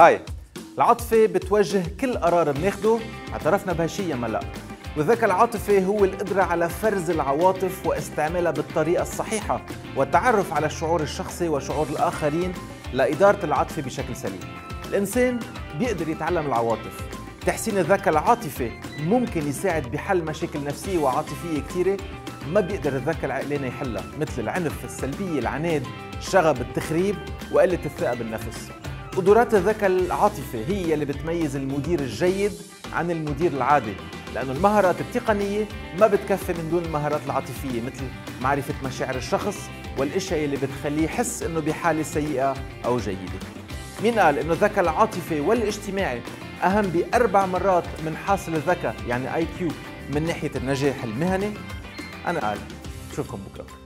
هاي العاطفة بتوجه كل قرار بناخده، اعترفنا بهالشي يا لا؟ والذكاء العاطفي هو القدرة على فرز العواطف واستعمالها بالطريقة الصحيحة والتعرف على الشعور الشخصي وشعور الآخرين لإدارة العاطفة بشكل سليم. الإنسان بيقدر يتعلم العواطف. تحسين الذكاء العاطفي ممكن يساعد بحل مشاكل نفسية وعاطفية كثيرة ما بيقدر الذكاء العقلاني يحلها، مثل العنف، السلبية، العناد، الشغب، التخريب، وقلة الثقة بالنفس. قدرات الذكاء العاطفي هي اللي بتميز المدير الجيد عن المدير العادي، لأنه المهارات التقنية ما بتكفي من دون المهارات العاطفية، مثل معرفة مشاعر الشخص والأشياء اللي بتخليه يحس إنه بحالة سيئة أو جيدة. مين قال إنه الذكاء العاطفي والاجتماعي أهم ب4 مرات من حاصل الذكاء يعني IQ من ناحية النجاح المهني؟ أنا قال. بشوفكم بكرة.